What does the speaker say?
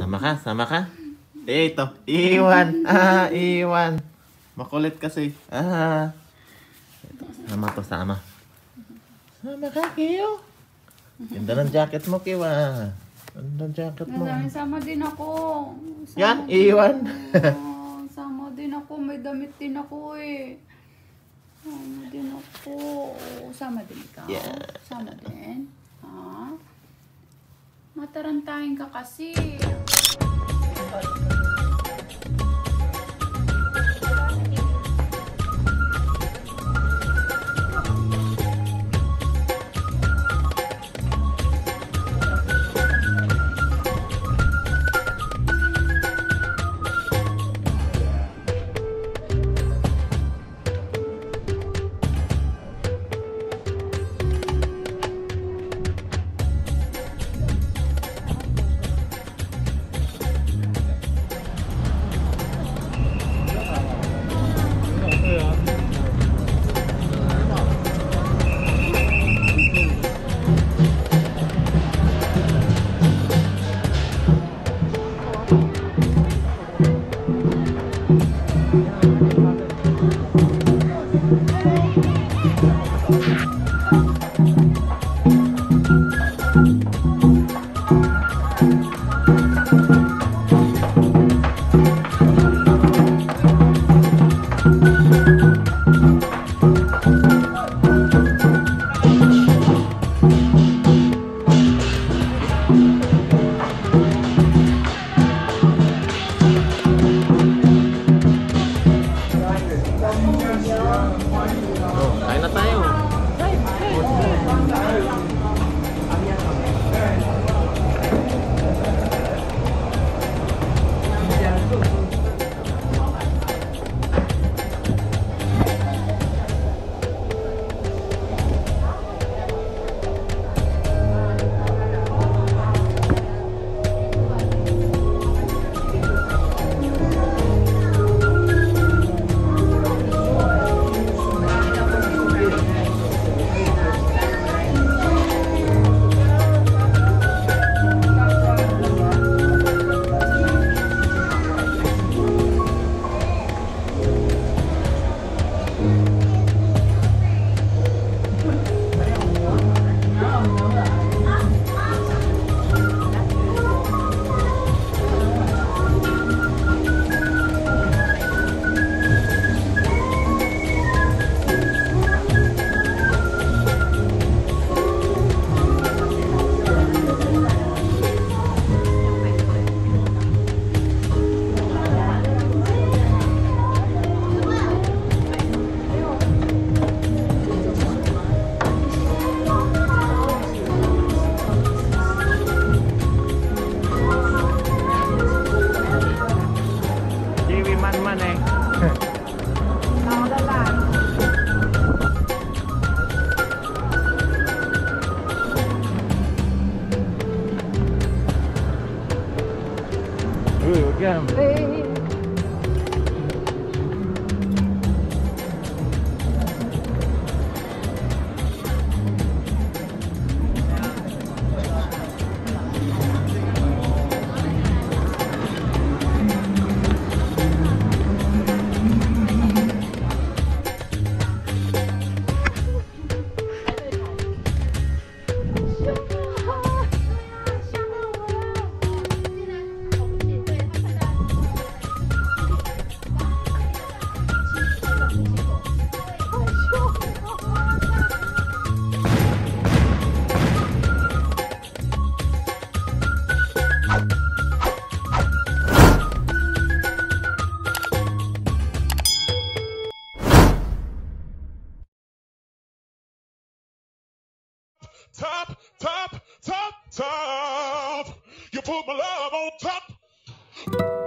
Sama ka, sama ka. Ito, iwan. Iwan. Makulit kasi. Ito, sama to, sama. Sama ka, Kiyo. Ganda ng jacket mo, Kiyo. Ganda ng jacket mo. Sama din ako. Yan, iwan. Sama din ako. May damit din ako eh. Sama din ako. Sama din ikaw. Yeah. Sama din. Ha? Matarantahin ka kasi. Kain na tayo. Top. You put my love on top.